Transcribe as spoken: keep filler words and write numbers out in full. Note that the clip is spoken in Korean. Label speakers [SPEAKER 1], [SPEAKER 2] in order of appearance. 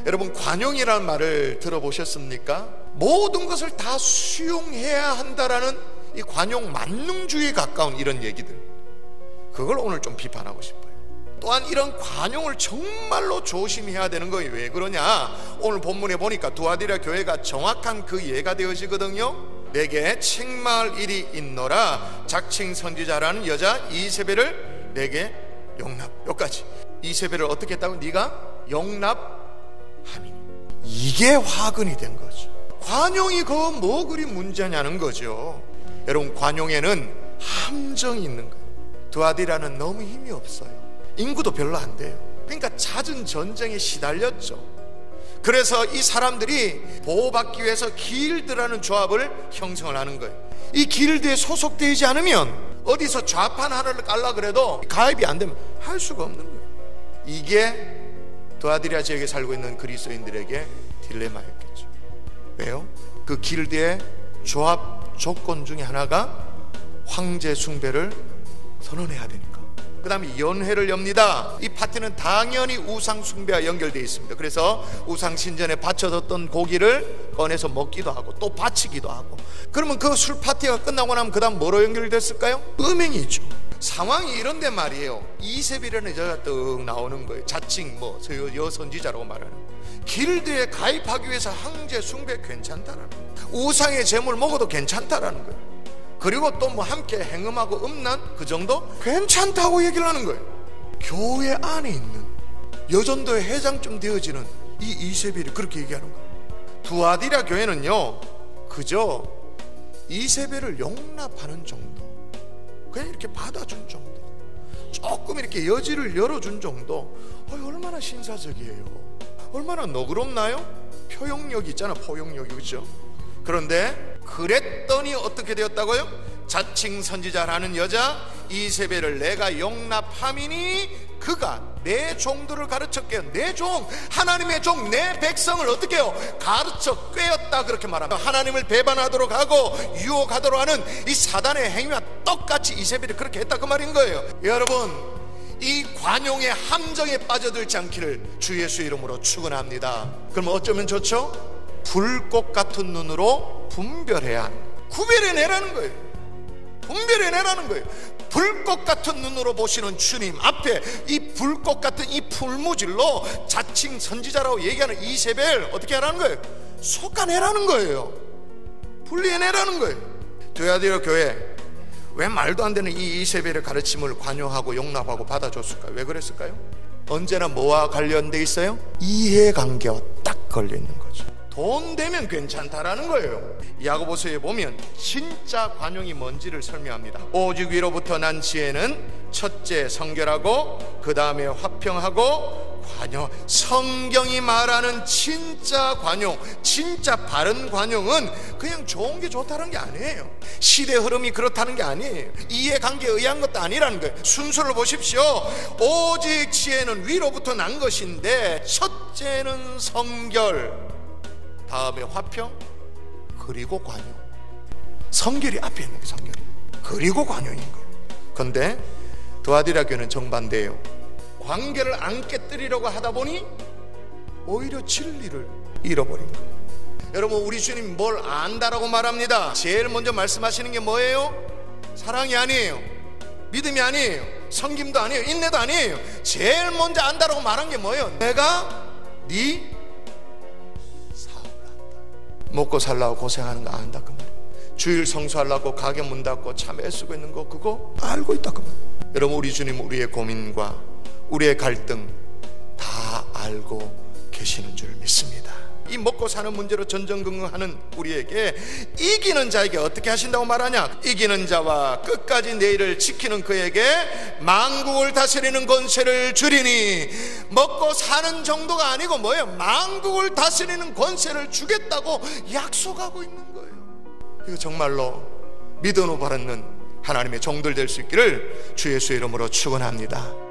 [SPEAKER 1] 여러분, 관용이라는 말을 들어보셨습니까? 모든 것을 다 수용해야 한다라는 이 관용 만능주의에 가까운 이런 얘기들, 그걸 오늘 좀 비판하고 싶어요. 또한 이런 관용을 정말로 조심해야 되는 거예요. 왜 그러냐? 오늘 본문에 보니까 두아디라 교회가 정확한 그 예가 되어지거든요. 내게 책망할 일이 있노라. 자칭 선지자라는 여자 이세벨을 내게 용납. 여기까지. 이세벨을 어떻게 했다고? 네가 용납하니. 이게 화근이 된 거죠. 관용이 그 뭐 그리 문제냐는 거죠. 여러분, 관용에는 함정이 있는 거예요. 두아디라는 너무 힘이 없어요. 인구도 별로 안 돼요. 그러니까 잦은 전쟁에 시달렸죠. 그래서 이 사람들이 보호받기 위해서 길드라는 조합을 형성을 하는 거예요. 이 길드에 소속되지 않으면 어디서 좌판 하나를 깔라 그래도 가입이 안 되면 할 수가 없는 거예요. 이게 두아디라 지역에 살고 있는 그리스도인들에게 딜레마였겠죠. 왜요? 그 길드의 조합 조건 중에 하나가 황제 숭배를 선언해야 되니까. 그 다음에 연회를 엽니다. 이 파티는 당연히 우상 숭배와 연결되어 있습니다. 그래서 우상 신전에 바쳐졌던 고기를 꺼내서 먹기도 하고 또 바치기도 하고. 그러면 그 술 파티가 끝나고 나면 그 다음 뭐로 연결됐을까요? 음행이 있죠. 상황이 이런데 말이에요. 이세벨이라는 여자가 떡 나오는 거예요. 자칭 뭐 여선지자라고 말하는. 길드에 가입하기 위해서 황제 숭배 괜찮다라는 거예요. 우상의 재물 먹어도 괜찮다라는 거예요. 그리고 또 뭐 함께 행음하고 음란 그 정도 괜찮다고 얘기를 하는 거예요. 교회 안에 있는 여전도의 회장쯤 되어지는 이 이세벨이 그렇게 얘기하는 거예요. 두아디라 교회는요, 그저 이세벨을 용납하는 정도, 그냥 이렇게 받아준 정도, 조금 이렇게 여지를 열어준 정도. 어이, 얼마나 신사적이에요. 얼마나 너그럽나요? 표용력이 있잖아, 포용력이. 그죠? 그런데 그랬더니 어떻게 되었다고요? 자칭 선지자라는 여자 이세벨을 내가 용납함이니 그가 내 종들을 가르쳤게요. 내 종, 하나님의 종, 내 백성을 어떻게 해요? 가르쳐 꿰었다, 그렇게 말합니다. 하나님을 배반하도록 하고 유혹하도록 하는 이 사단의 행위와 똑같이 이세벨이 그렇게 했다, 그 말인 거예요. 여러분, 이 관용의 함정에 빠져들지 않기를 주 예수 이름으로 축원합니다. 그럼 어쩌면 좋죠? 불꽃 같은 눈으로 분별해야 하는 거예요. 구별해내라는 거예요. 분별해내라는 거예요. 불꽃 같은 눈으로 보시는 주님 앞에 이 불꽃 같은 이 풀무질로 자칭 선지자라고 얘기하는 이세벨 어떻게 하라는 거예요? 솎아내라는 거예요. 분리해내라는 거예요. 두아디라 교회 왜 말도 안 되는 이 이세벨의 가르침을 관용하고 용납하고 받아줬을까요? 왜 그랬을까요? 언제나 뭐와 관련돼 있어요? 이해관계와 딱 걸려있는 거죠. 돈 되면 괜찮다라는 거예요. 야고보서에 보면 진짜 관용이 뭔지를 설명합니다. 오직 위로부터 난 지혜는 첫째 성결하고 그 다음에 화평하고 관용. 성경이 말하는 진짜 관용, 진짜 바른 관용은 그냥 좋은 게 좋다는 게 아니에요. 시대 흐름이 그렇다는 게 아니에요. 이해관계에 의한 것도 아니라는 거예요. 순서를 보십시오. 오직 지혜는 위로부터 난 것인데 첫째는 성결, 다음에 화평, 그리고 관용. 성결이 앞에 있는 게 성결이, 그리고 관용인 거예요. 그런데 두아디라 교회는 정반대예요. 관계를 안 깨뜨리려고 하다 보니 오히려 진리를 잃어버린 거예요. 여러분, 우리 주님 뭘 안다라고 말합니다. 제일 먼저 말씀하시는 게 뭐예요? 사랑이 아니에요. 믿음이 아니에요. 섬김도 아니에요. 인내도 아니에요. 제일 먼저 안다라고 말한 게 뭐예요? 내가 네 먹고 살라고 고생하는 거 안다, 그 말이에요. 주일 성수하려고 가게 문 닫고 참 애쓰고 있는 거 그거 알고 있다, 그 말이에요. 여러분, 우리 주님 우리의 고민과 우리의 갈등 다 알고 계시는 줄 믿습니다. 이 먹고 사는 문제로 전전긍긍하는 우리에게 이기는 자에게 어떻게 하신다고 말하냐? 이기는 자와 끝까지 내일을 지키는 그에게 만국을 다스리는 권세를 주리니. 먹고 사는 정도가 아니고 뭐예요? 만국을 다스리는 권세를 주겠다고 약속하고 있는 거예요. 이거 정말로 믿어 바르는 하나님의 종들 될 수 있기를 주 예수의 이름으로 축원합니다.